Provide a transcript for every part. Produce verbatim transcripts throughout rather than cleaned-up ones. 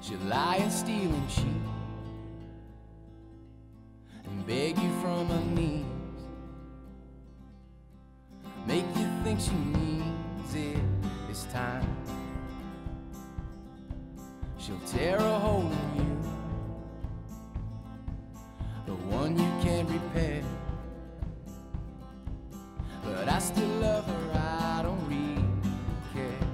She'll lie and steal and cheat and beg you from her knees, make you think she needs it this time. She'll tear a hole in you, the one you can't repair. But I still love her, I don't really care.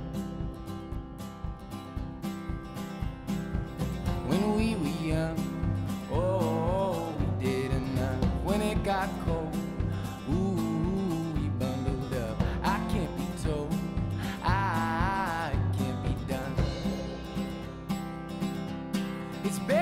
When we were young, oh, we did enough. When it got cold, ooh, we bundled up. I can't be told, I can't be done. It's better